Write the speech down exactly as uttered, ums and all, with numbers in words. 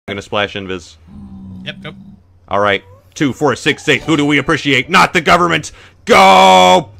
Gonna splash invis. Yep, go. Alright. Two, four, six, eight. Who do we appreciate? Not the government! Go!